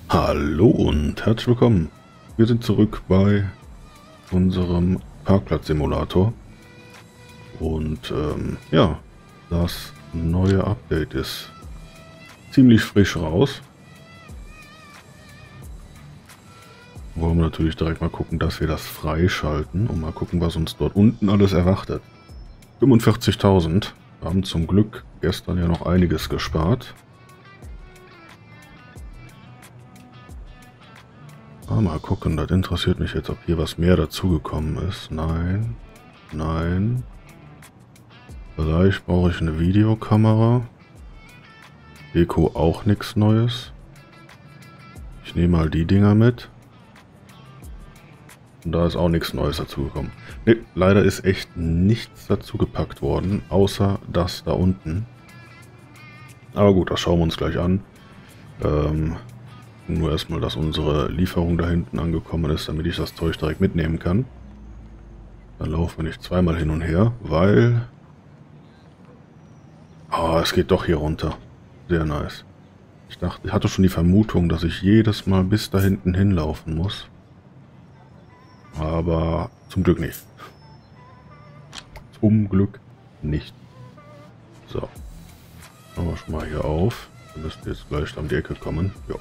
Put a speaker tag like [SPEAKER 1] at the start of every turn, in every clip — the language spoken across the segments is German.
[SPEAKER 1] Hallo und herzlich willkommen. Wir sind zurück bei unserem Parkplatz-Simulator. Und ja, das neue Update ist ziemlich frisch raus. Wollen wir natürlich direkt mal gucken, dass wir das freischalten und mal gucken, was uns dort unten alles erwartet. 45.000. Wir haben zum Glück gestern ja noch einiges gespart. Mal gucken, das interessiert mich jetzt, ob hier was mehr dazugekommen ist. Nein, nein. Vielleicht brauche ich eine Videokamera. Deko auch nichts Neues. Ich nehme mal die Dinger mit. Und da ist auch nichts Neues dazugekommen. Ne, leider ist echt nichts dazu gepackt worden, außer das da unten. Aber gut, das schauen wir uns gleich an. Nur erstmal, dass unsere Lieferung da hinten angekommen ist, damit ich das Zeug direkt mitnehmen kann. Dann laufen wir nicht zweimal hin und her, weil... Oh, es geht doch hier runter. Sehr nice. Ich hatte schon die Vermutung, dass ich jedes Mal bis da hinten hinlaufen muss. Aber zum Glück nicht. Zum Glück nicht. So. Machen wir schon mal hier auf. Wir müssten jetzt gleich an die Ecke kommen. Jo.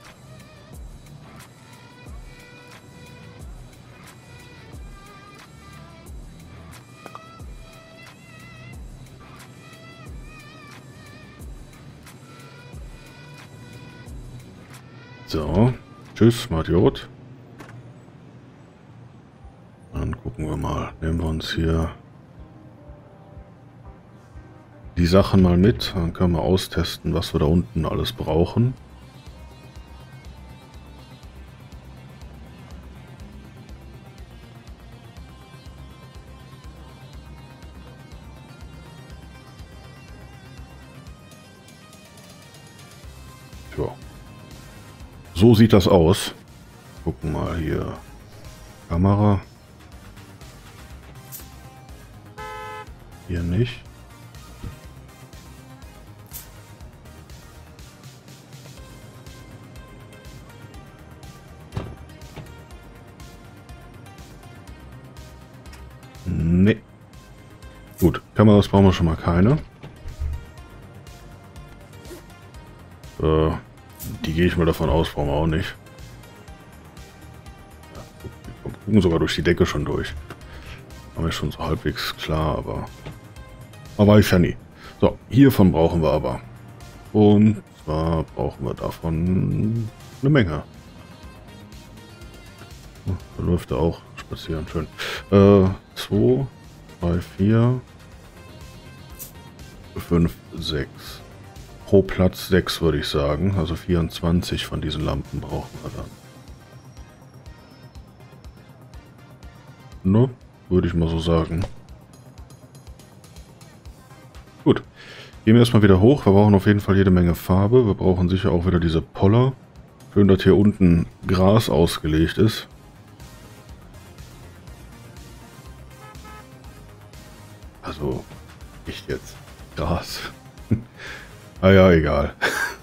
[SPEAKER 1] So, tschüss, Smart Yacht. Dann gucken wir mal. Nehmen wir uns hier die Sachen mal mit. Dann können wir austesten, was wir da unten alles brauchen. Ja. So sieht das aus. Gucken mal hier. Kamera. Hier nicht. Nee. Gut, Kameras brauchen wir schon mal keine. Die gehe ich mal davon aus, brauchen wir auch nicht. Ja, wir gucken sogar durch die Decke schon durch. Haben wir schon so halbwegs klar, aber man weiß ja nie. So, hiervon brauchen wir aber. Und zwar brauchen wir davon eine Menge. Da läuft er auch spazieren, schön. 2, 3, 4, 5, 6. Pro Platz 6 würde ich sagen. Also 24 von diesen Lampen brauchen wir dann. Ne? Würde ich mal so sagen. Gut. Gehen wir erstmal wieder hoch. Wir brauchen auf jeden Fall jede Menge Farbe. Wir brauchen sicher auch wieder diese Poller. Schön, dass hier unten Gras ausgelegt ist. Also, nicht jetzt. Gras. Ah ja, egal.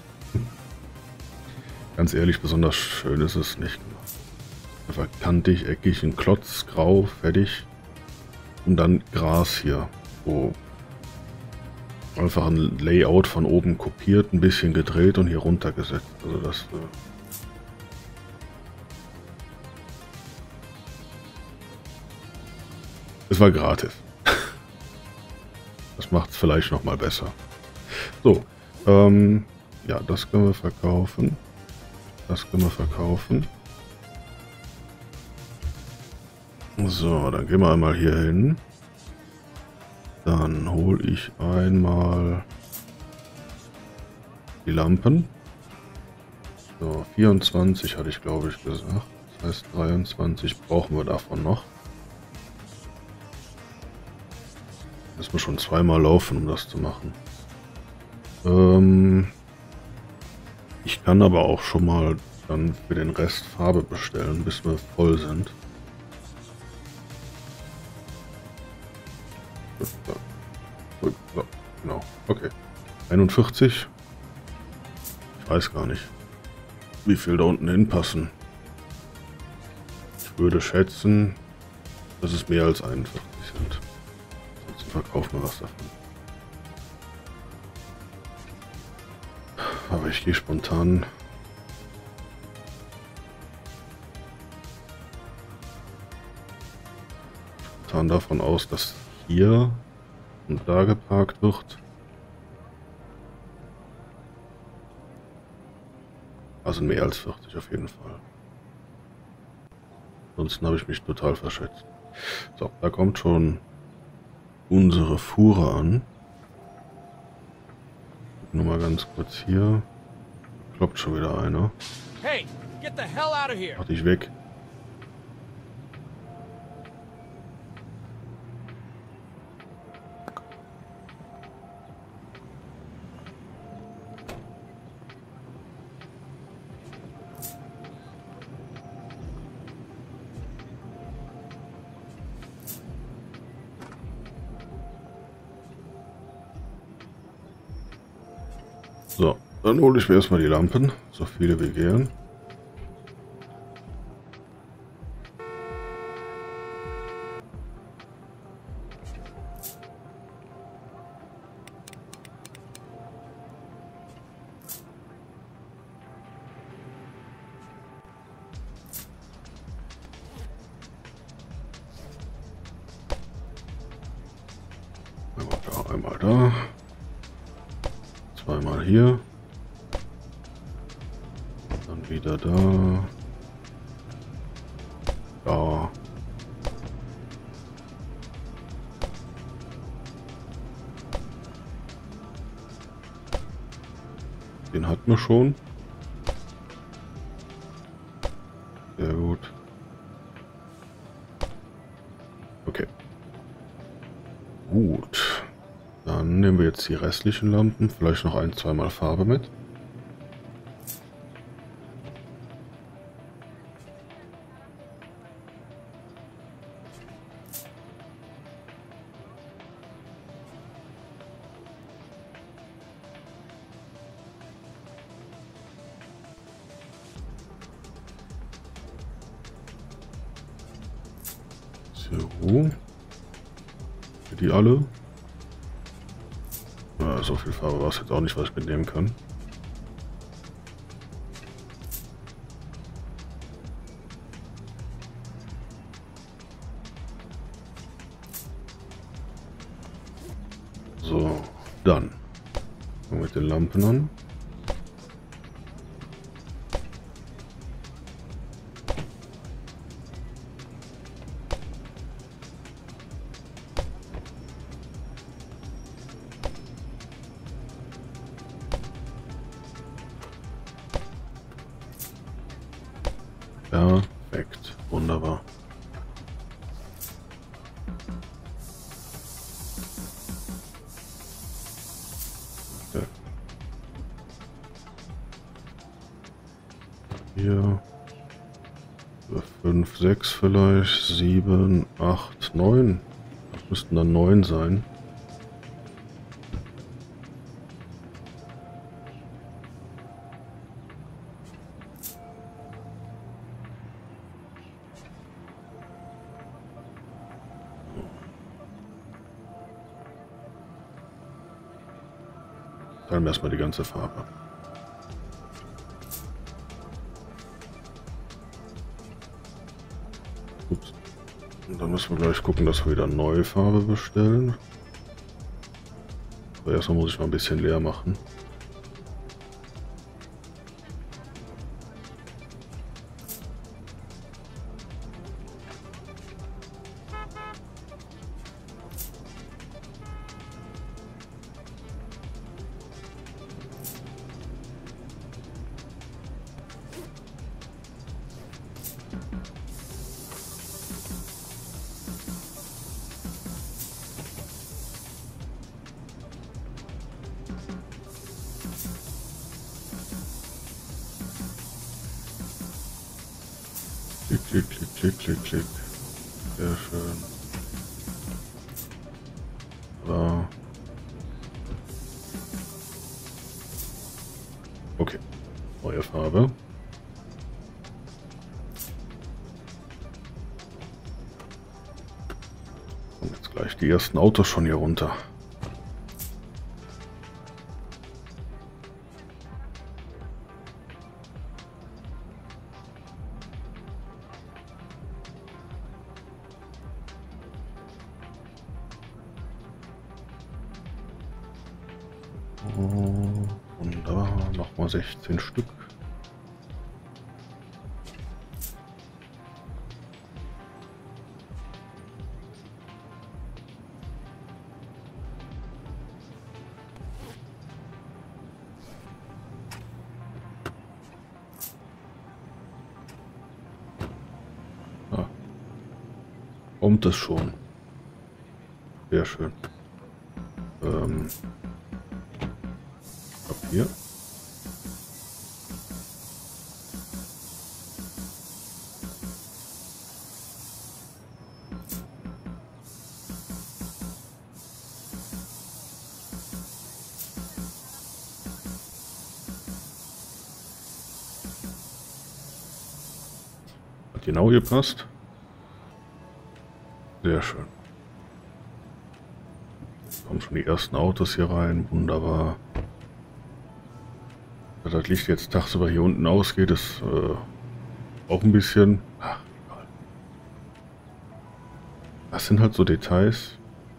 [SPEAKER 1] Ganz ehrlich, besonders schön ist es nicht. Einfach kantig, eckig, ein Klotz, grau, fertig. Und dann Gras hier. So. Einfach ein Layout von oben kopiert, ein bisschen gedreht und hier runtergesetzt. Also das... es war gratis. Das macht es vielleicht noch mal besser. So. Ja, das können wir verkaufen. Das können wir verkaufen. So, dann gehen wir einmal hier hin. Dann hole ich einmal die Lampen. So, 24 hatte ich, glaube ich, gesagt. Das heißt, 23 brauchen wir davon noch. Müssen wir schon zweimal laufen, um das zu machen. Ich kann aber auch schon mal dann für den Rest Farbe bestellen, bis wir voll sind. So, genau, okay. 41. Ich weiß gar nicht. wie viel da unten hinpassen. Ich würde schätzen, dass es mehr als 41 sind. Sonst verkaufen wir was davon. Aber ich gehe spontan davon aus, dass hier und da geparkt wird. Also mehr als 40 auf jeden Fall. Ansonsten habe ich mich total verschätzt. So, da kommt schon unsere Fuhre an. Nur mal ganz kurz hier. Kloppt schon wieder einer.
[SPEAKER 2] Hey, get the hell out of here.
[SPEAKER 1] Mach dich weg. So, dann hole ich mir erstmal die Lampen, so viele wie gehen. Einmal da. Zweimal hier. Dann wieder da. Da. Den hatten wir schon. Sehr gut. Okay. Gut. Dann nehmen wir jetzt die restlichen Lampen. Vielleicht noch ein-, zweimal Farbe mit. So. Für die alle. Ja, so viel Farbe war es jetzt auch nicht, was ich mitnehmen kann. So, dann fangen wir mit den Lampen an. Perfekt, wunderbar. Okay. Hier 5, 6 vielleicht, 7, 8, 9. Das müssten dann 9 sein. Teilen wir erstmal die ganze Farbe. Ups. Und dann müssen wir gleich gucken, dass wir wieder neue Farbe bestellen. Aber erstmal muss ich mal ein bisschen leer machen. Klick, klick, klick, klick, klick, klick. Sehr schön. So. Okay. Neue Farbe. gleich die ersten Autos schon hier runter. Oh, wunderbar, nochmal 16 Stück. Kommt es schon. Sehr schön. Papier. Hat genau gepasst. Sehr schön. Kommen schon die ersten Autos hier rein. Wunderbar. Dass das Licht jetzt tagsüber hier unten ausgeht, ist auch ein bisschen... Ach, egal. Das sind halt so Details.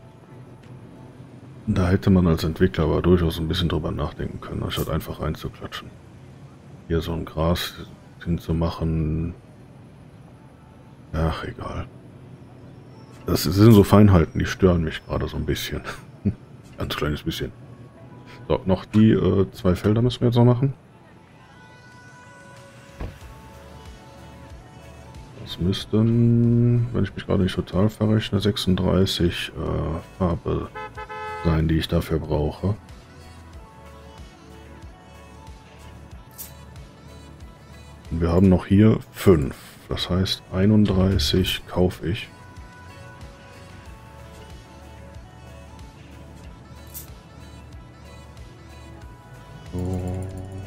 [SPEAKER 1] Da hätte man als Entwickler aber durchaus ein bisschen drüber nachdenken können, anstatt einfach reinzuklatschen. Hier so ein Gras hinzumachen. Ach, egal. Das sind so Feinheiten, die stören mich gerade so ein bisschen. Ganz kleines bisschen. So, noch die 2 Felder müssen wir jetzt noch machen. Das müssten, wenn ich mich gerade nicht total verrechne, 36 Farbe sein, die ich dafür brauche. Und wir haben noch hier 5. Das heißt 31 kaufe ich. So.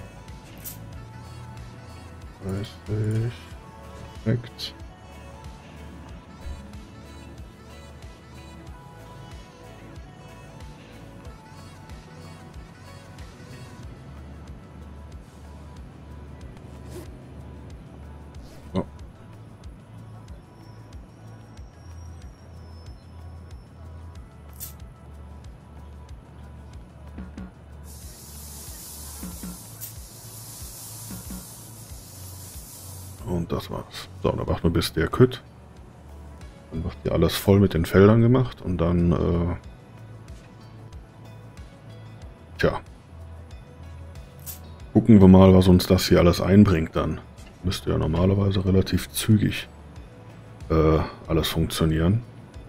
[SPEAKER 1] 30. Perfekt. So. Und das war's. So, dann warten wir bis der kütt. Dann wird hier alles voll mit den Feldern gemacht und dann, tja. Gucken wir mal, was uns das hier alles einbringt dann. Müsste ja normalerweise relativ zügig alles funktionieren.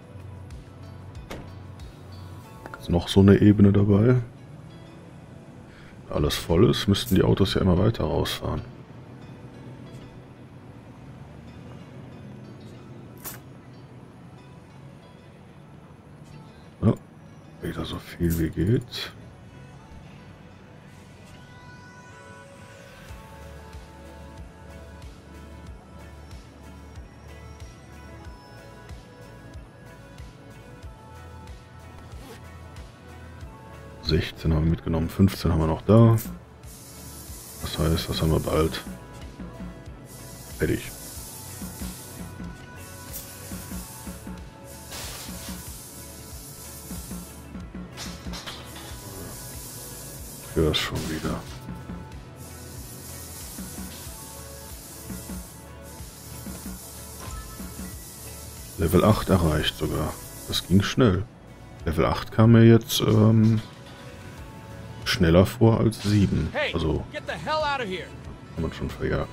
[SPEAKER 1] Ist noch so eine Ebene dabei. Wenn alles voll ist, müssten die Autos ja immer weiter rausfahren. Ja, wieder so viel wie geht. (16) haben wir mitgenommen, 15 haben wir noch da. Das heißt, das haben wir bald fertig. Für das schon wieder. Level 8 erreicht sogar. Das ging schnell. Level 8 kam mir jetzt schneller vor als 7.
[SPEAKER 2] Hey,
[SPEAKER 1] Also
[SPEAKER 2] get the hell out of here.
[SPEAKER 1] kann man schon verjagt.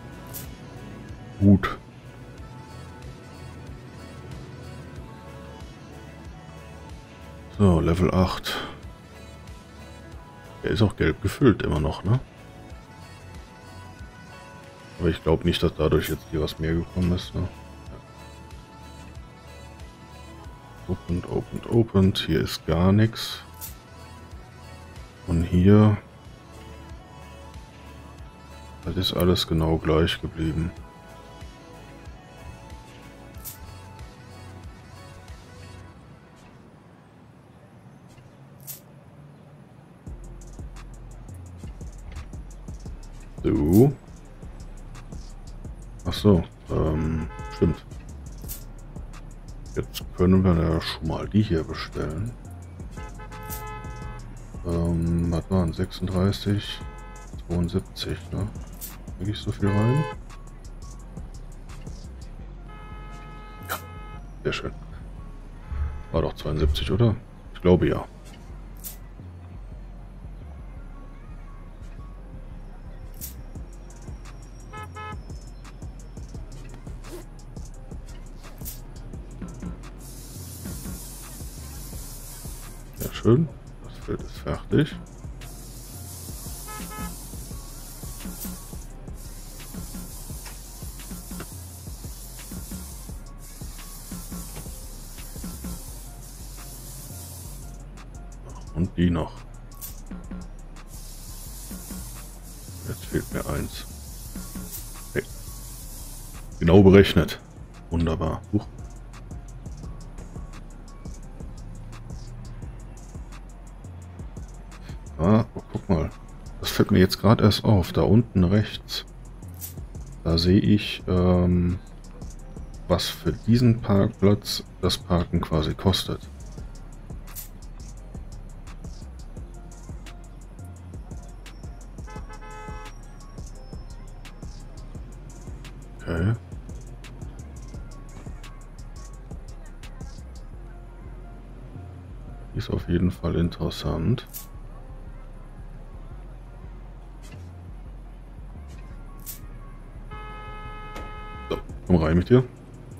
[SPEAKER 1] Gut. So, Level 8. Der ist auch gelb gefüllt immer noch, ne? Aber ich glaube nicht, dass dadurch jetzt hier was mehr gekommen ist, ne? Ja. Opened, opened, opened. Hier ist gar nichts. Und hier... Das ist alles genau gleich geblieben. Ach so, stimmt. Jetzt können wir ja schon mal die hier bestellen. Was waren 36, 72, ne? Krieg ich so viel rein? Ja, sehr schön. War doch 72, oder? Ich glaube ja. Sehr schön. Das Feld ist fertig. Und die noch. Jetzt fehlt mir eins. Hey. Genau berechnet. Wunderbar. Huch. Ah, oh, guck mal. Das fällt mir jetzt gerade erst auf. Da unten rechts. Da sehe ich, was für diesen Parkplatz das Parken quasi kostet. Okay. Ist auf jeden Fall interessant. So, komm rein mit dir.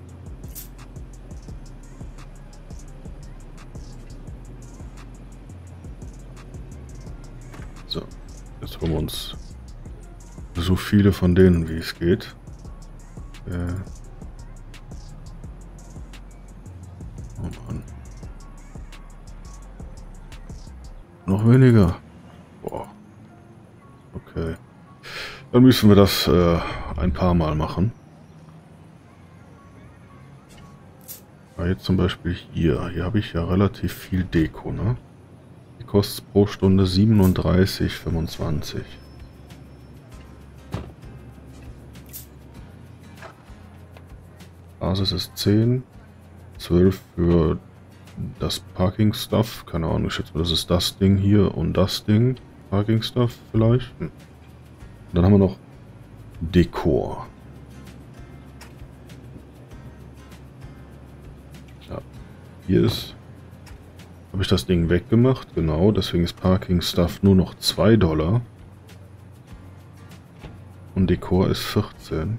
[SPEAKER 1] So, jetzt holen wir uns so viele von denen, wie es geht. Oh Mann. Noch weniger. Boah. Okay. Dann müssen wir das ein paar Mal machen. Jetzt zum Beispiel hier. Hier habe ich ja relativ viel Deko, ne? Die kostet pro Stunde 37,25. Basis ist 10. 12 für das Parking-Stuff. Keine Ahnung, ich schätze mal, das ist das Ding hier und das Ding. Parking-Stuff vielleicht. Dann haben wir noch Dekor. Ja, hier ist... Habe ich das Ding weggemacht, genau. Deswegen ist Parking-Stuff nur noch $2. Und Dekor ist 14.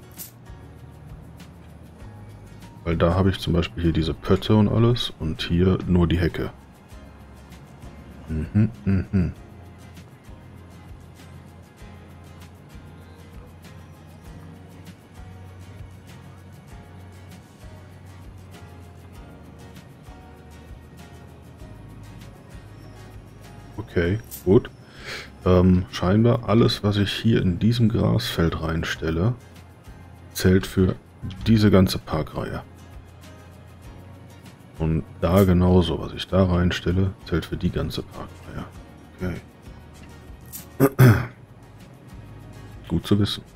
[SPEAKER 1] Weil da habe ich zum Beispiel hier diese Pötte und alles und hier nur die Hecke. Okay, gut. Scheinbar alles, was ich hier in diesem Grasfeld reinstelle, zählt für diese ganze Parkreihe. Und da genauso, was ich da reinstelle, zählt für die ganze Parkreihe. Okay. Gut zu wissen.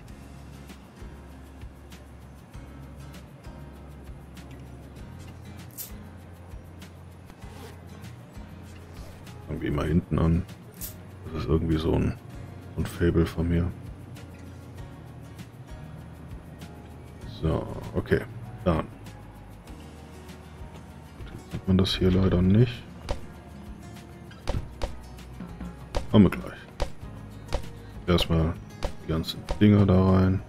[SPEAKER 1] Fangen wir mal hinten an. Das ist irgendwie so ein Faible von mir. So, okay. Dann. Jetzt sieht man das hier leider nicht. Haben wir gleich. Erstmal die ganzen Dinger da rein.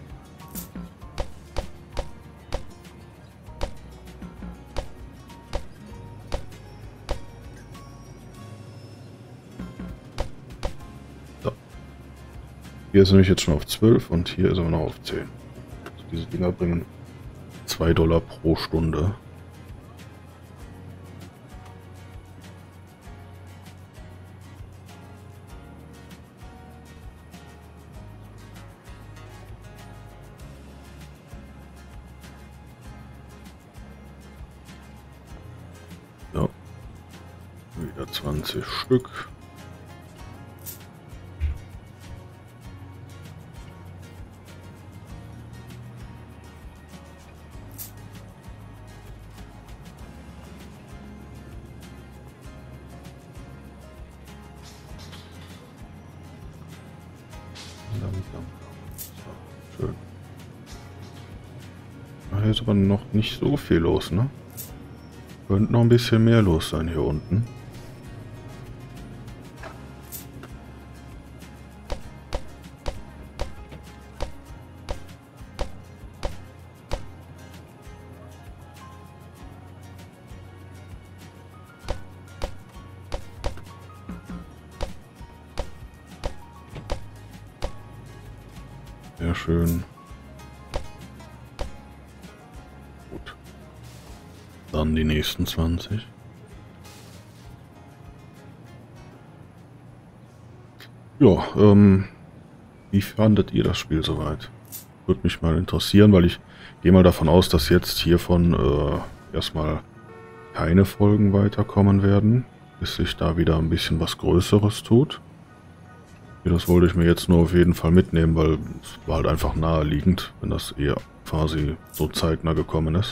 [SPEAKER 1] So. Hier ist nämlich jetzt schon auf 12 und hier ist er noch auf 10. Also diese Dinger bringen $2 pro Stunde. Ja. Wieder 20 Stück. So, schön. Hier ist aber noch nicht so viel los, ne? Könnte noch ein bisschen mehr los sein hier unten. Sehr schön. Gut. Dann die nächsten 20. Ja, wie fandet ihr das Spiel soweit? Würde mich mal interessieren, weil ich gehe mal davon aus, dass jetzt hiervon erstmal keine Folgen weiterkommen werden, bis sich da wieder ein bisschen was Größeres tut. Das wollte ich mir jetzt nur auf jeden Fall mitnehmen, weil es war halt einfach naheliegend, wenn das eher quasi so zeitnah gekommen ist.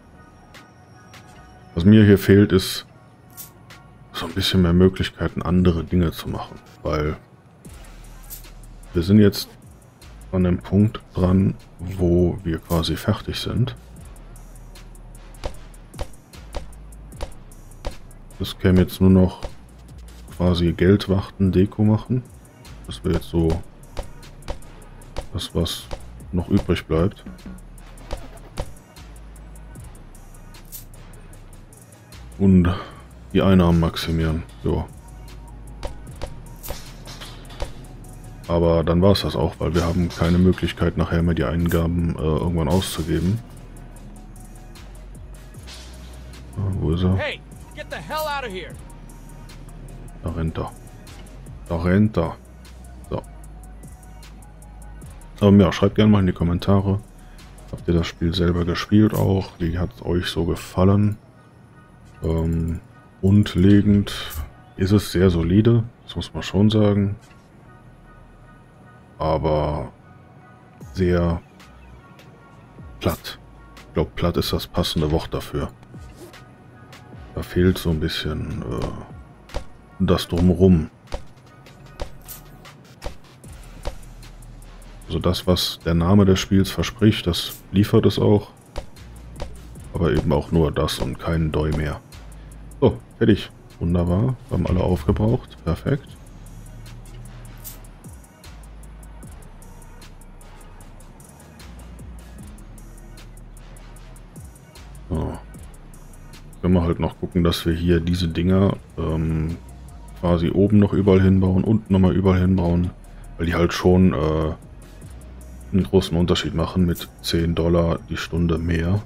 [SPEAKER 1] Was mir hier fehlt, ist so ein bisschen mehr Möglichkeiten, andere Dinge zu machen, weil wir sind jetzt an dem Punkt dran, wo wir quasi fertig sind. Es käme jetzt nur noch quasi Geldwachten, Deko machen. Das wäre jetzt so das, was noch übrig bleibt. Und die Einnahmen maximieren. So. Aber dann war es das auch, weil wir haben keine Möglichkeit, nachher mehr die Eingaben irgendwann auszugeben. Wo ist er?
[SPEAKER 2] Hey, get the hell out of here.
[SPEAKER 1] Da rennt er. Da rennt er. So. Ja, schreibt gerne mal in die Kommentare. Habt ihr das Spiel selber gespielt auch? Wie hat es euch so gefallen? Grundlegend ist es sehr solide, das muss man schon sagen. Aber sehr platt. Ich glaube, platt ist das passende Wort dafür. Da fehlt so ein bisschen das Drumherum. Also das, was der Name des Spiels verspricht, das liefert es auch. Aber eben auch nur das und keinen Doi mehr. So, fertig. Wunderbar. Wir haben alle aufgebraucht. Perfekt. So. Können wir halt noch gucken, dass wir hier diese Dinger quasi oben noch überall hinbauen, unten nochmal überall hinbauen. Weil die halt schon einen großen Unterschied machen mit $10 die Stunde mehr.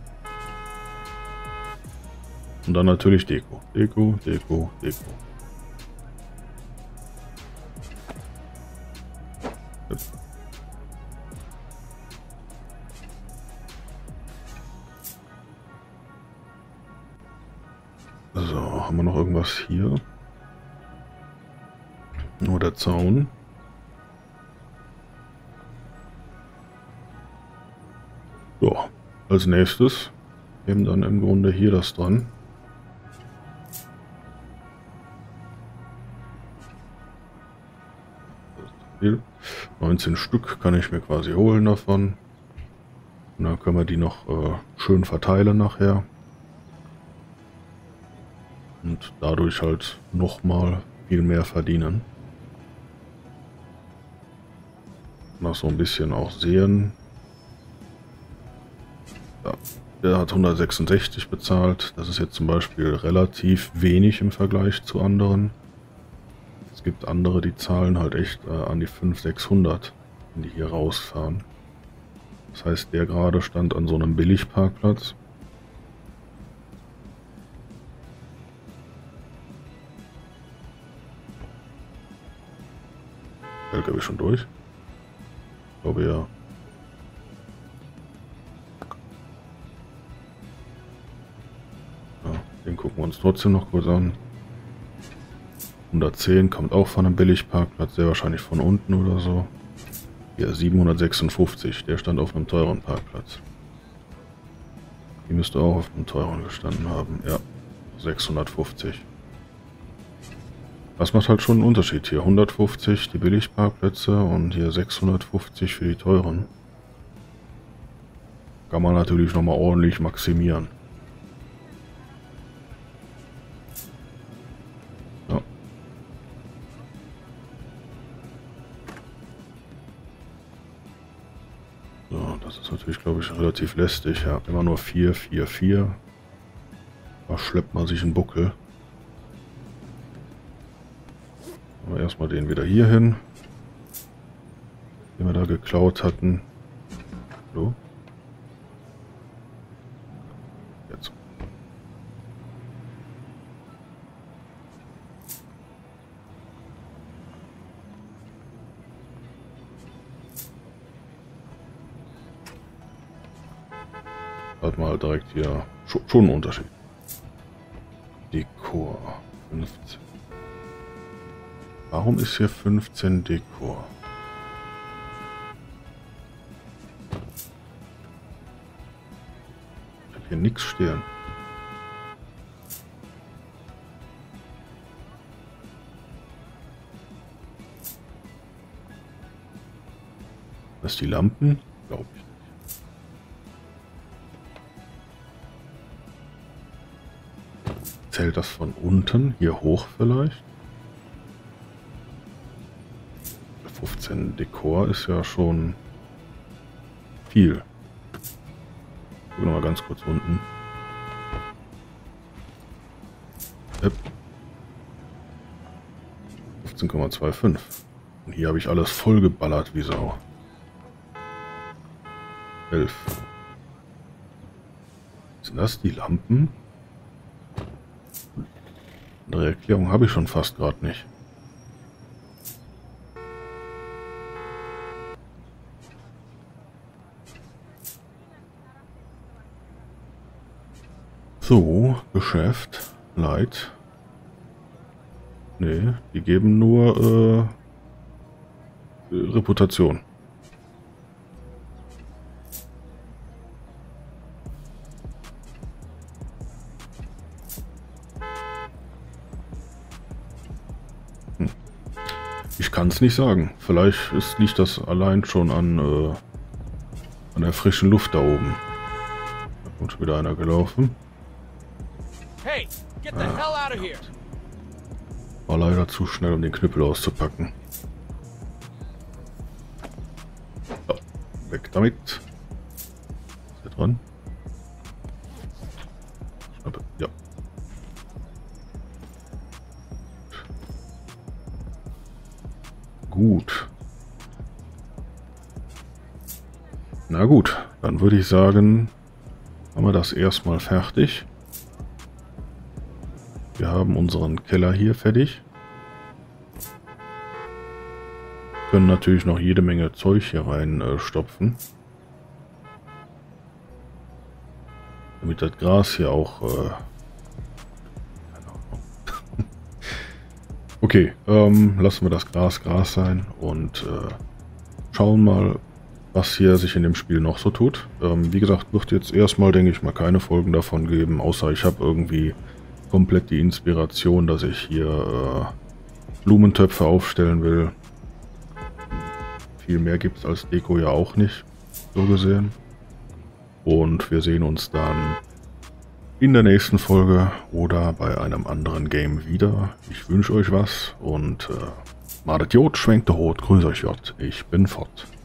[SPEAKER 1] Und dann natürlich Deko. Deko, Deko, Deko. So, haben wir noch irgendwas hier? Nur der Zaun. Ja, als nächstes eben dann im Grunde hier das dran. 19 Stück kann ich mir quasi holen davon. Und dann können wir die noch schön verteilen nachher. Und dadurch halt nochmal viel mehr verdienen. Noch so ein bisschen auch sehen. Ja, der hat 166 bezahlt. Das ist jetzt zum Beispiel relativ wenig im Vergleich zu anderen. Es gibt andere, die zahlen halt echt an die 500, 600, wenn die hier rausfahren. Das heißt, der gerade stand an so einem Billigparkplatz. LKW schon durch? Ich glaube ja. Ja, den gucken wir uns trotzdem noch kurz an. 110 kommt auch von einem Billigparkplatz, sehr wahrscheinlich von unten oder so. Hier 756, der stand auf einem teuren Parkplatz. Die müsste auch auf einem teuren gestanden haben, ja. 650. Das macht halt schon einen Unterschied. Hier 150 die Billigparkplätze und hier 650 für die teuren. Kann man natürlich nochmal ordentlich maximieren. Ja. So, das ist natürlich, glaube ich, relativ lästig. Ja, immer nur 4, 4, 4. Da schleppt man sich einen Buckel. Aber erstmal den wieder hier hin, den wir da geklaut hatten. So. Jetzt. Hat man halt direkt hier schon einen Unterschied. Dekor 15. Warum ist hier 15 Dekor? Ich habe hier nichts stehen. Was die Lampen? Glaube ich nicht. Zählt das von unten hier hoch vielleicht? 15 Dekor ist ja schon viel. Gucken wir mal ganz kurz unten. 15,25. Und hier habe ich alles voll geballert wie Sau. 11. Sind das die Lampen? Eine Erklärung habe ich schon fast gerade nicht. So, Geschäft, Light. Nee, die geben nur Reputation. Ich kann es nicht sagen. Vielleicht liegt das allein schon an der frischen Luft da oben. Da kommt schon wieder einer gelaufen.
[SPEAKER 2] Hey, get the hell out of here.
[SPEAKER 1] War leider zu schnell, um den Knüppel auszupacken. So, weg damit. Ist der dran? Schnappe. Ja. Gut. Na gut, dann würde ich sagen, haben wir das erstmal fertig. Wir haben unseren Keller hier fertig. Können natürlich noch jede Menge Zeug hier rein stopfen. Damit das Gras hier auch... okay, lassen wir das Gras sein und schauen mal, was hier sich in dem Spiel noch so tut. Wie gesagt, wird jetzt erstmal, denke ich mal, keine Folgen davon geben, außer ich habe irgendwie komplett die Inspiration, dass ich hier Blumentöpfe aufstellen will. Viel mehr gibt es als Deko ja auch nicht, so gesehen. Und wir sehen uns dann in der nächsten Folge oder bei einem anderen Game wieder. Ich wünsche euch was und Madet Jod, schwenkt der Hut, grüß euch J. Ich bin fort.